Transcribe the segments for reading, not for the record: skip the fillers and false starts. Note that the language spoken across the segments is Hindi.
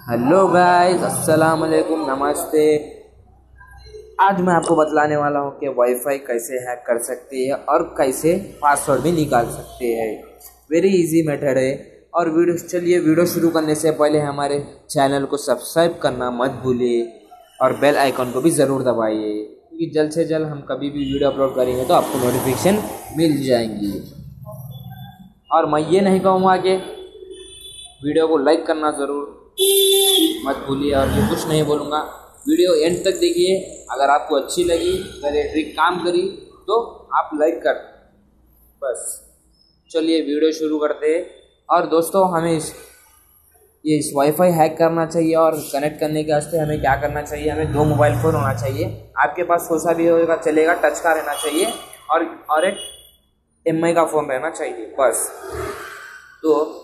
हेलो गाइस, अस्सलाम वालेकुम, नमस्ते। आज मैं आपको बतलाने वाला हूँ कि वाईफाई कैसे हैक कर सकते हैं और कैसे पासवर्ड भी निकाल सकते हैं। वेरी इजी मेथड है। और वीडियो शुरू करने से पहले हमारे चैनल को सब्सक्राइब करना मत भूलिए और बेल आइकन को भी ज़रूर दबाइए, क्योंकि जल्द से जल्द हम कभी भी वीडियो अपलोड करेंगे तो आपको नोटिफिकेशन मिल जाएंगी। और मैं ये नहीं कहूँगा कि वीडियो को लाइक करना ज़रूर मत भूलिए, और ये कुछ नहीं बोलूँगा। वीडियो एंड तक देखिए। अगर आपको अच्छी लगी, अगर ये ट्रिक काम करी तो आप लाइक कर। बस चलिए वीडियो शुरू करते हैं। और दोस्तों, हमें इस वाईफाई हैक करना चाहिए और कनेक्ट करने के वास्ते हमें क्या करना चाहिए? हमें 2 मोबाइल फ़ोन होना चाहिए। आपके पास कौन सा भी होगा चलेगा, टच का रहना चाहिए और एक एमआई का फ़ोन रहना चाहिए। बस तो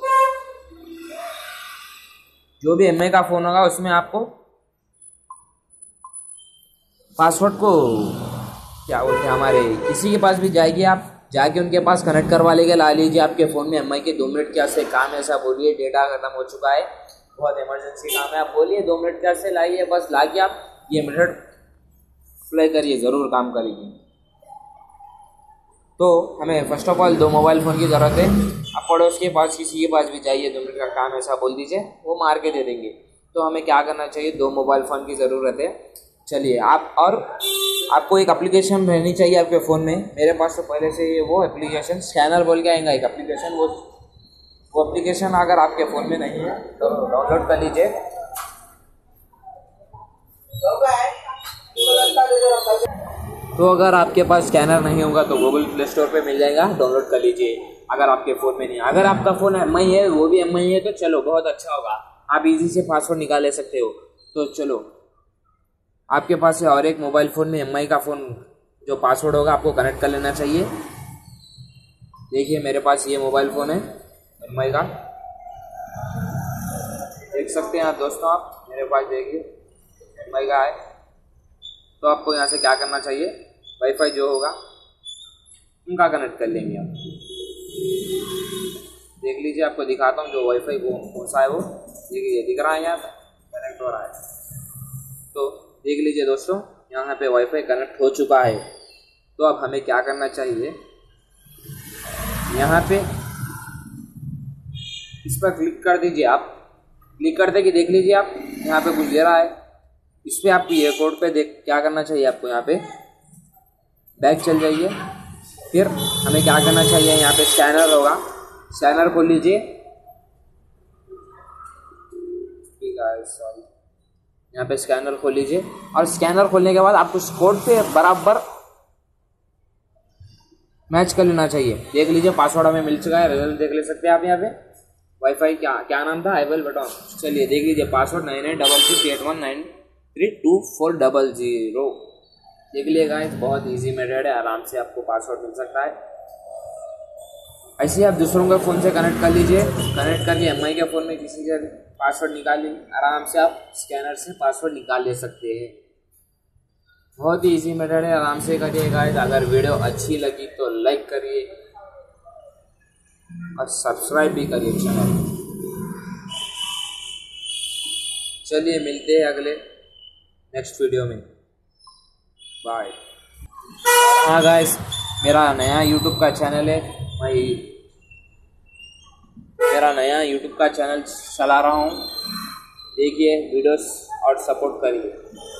जो भी एमआई का फ़ोन होगा उसमें आपको पासवर्ड को क्या बोलते हैं, हमारे किसी के पास भी जाएगी, आप जाके उनके पास कनेक्ट करवा लेके ला लीजिए। आपके फ़ोन में एमआई के 2 मिनट क्या से काम है, ऐसा बोलिए डेटा ख़त्म हो चुका है, बहुत इमरजेंसी काम है, आप बोलिए 2 मिनट क्या से लाइए। बस ला के आप ये मेथड अप्लाई करिए, ज़रूर काम करेगी। तो हमें first of all 2 mobile phone की ज़रूरत है। आप पड़ोस के पास किसी के पास भी जाइए, 2 मिनट का काम ऐसा बोल दीजिए, वो मार के दे देंगे। तो हमें क्या करना चाहिए? 2 मोबाइल फ़ोन की ज़रूरत है। चलिए आपको एक एप्लीकेशन रहनी चाहिए आपके फ़ोन में। मेरे पास तो पहले से ये वो एप्लीकेशन स्कैनर बोल के आएगा एक एप्लीकेशन, वो एप्लीकेशन अगर आपके फ़ोन में नहीं है तो डाउनलोड कर लीजिए। तो अगर आपके पास स्कैनर नहीं होगा तो गूगल प्ले स्टोर पे मिल जाएगा, डाउनलोड कर लीजिए। अगर आपके फ़ोन में नहीं, अगर आपका फ़ोन एमआई है, वो भी एमआई है, तो चलो बहुत अच्छा होगा, आप इजी से पासवर्ड निकाल ले सकते हो। तो चलो, आपके पास है और एक मोबाइल फ़ोन में एमआई का फ़ोन जो पासवर्ड होगा आपको कनेक्ट कर लेना चाहिए। देखिए मेरे पास ये मोबाइल फ़ोन है एमआई का, देख सकते हैं आप दोस्तों, आप मेरे पास देखिए एमआई का है। तो आपको यहाँ से क्या करना चाहिए? वाईफाई जो होगा उनका कनेक्ट कर लेंगे आप। देख लीजिए, आपको दिखाता हूँ जो वाईफाई कौन सा है वो। देखिए दिख रहा है, यहाँ कनेक्ट हो रहा है। तो देख लीजिए दोस्तों, यहाँ पे वाईफाई कनेक्ट हो चुका है। तो अब हमें क्या करना चाहिए? यहाँ पे इस पर क्लिक कर दीजिए। आप क्लिक करते कि देख लीजिए, आप यहाँ पे कुछ दे रहा है, इस पर आपको ये कोड पे देख क्या करना चाहिए? आपको यहाँ पे बैक चल जाइए। फिर हमें क्या करना चाहिए? यहाँ पे स्कैनर होगा, स्कैनर खोल लीजिए। ठीक है, सॉरी, यहाँ पे स्कैनर खोल लीजिए। और स्कैनर खोलने के बाद आपको उस कोड पे बराबर मैच कर लेना चाहिए। देख लीजिए पासवर्ड हमें मिल चुका है, रिजल्ट देख ले सकते हैं आप। यहाँ पे वाईफाई क्या नाम था? I will button. चलिए देख लीजिए, पासवर्ड 993381932400। देख लीजिएगा, बहुत इजी मेथड है, आराम से आपको पासवर्ड मिल सकता है। ऐसे ही आप दूसरों के फ़ोन से कनेक्ट कर लीजिए, कनेक्ट करके एमआई के फ़ोन में किसी का पासवर्ड निकाल लीजिए, आराम से आप स्कैनर से पासवर्ड निकाल ले सकते हैं। बहुत ही इजी मेथड है, आराम से करिए गाइस। अगर वीडियो अच्छी लगी तो लाइक करिए और सब्सक्राइब भी करिए चैनल। चलिए मिलते हैं अगले नेक्स्ट वीडियो में, बाय। हाँ गाइस, मेरा नया यूट्यूब का चैनल है, मेरा नया यूट्यूब का चैनल चला रहा हूँ। देखिए वीडियोस और सपोर्ट करिए।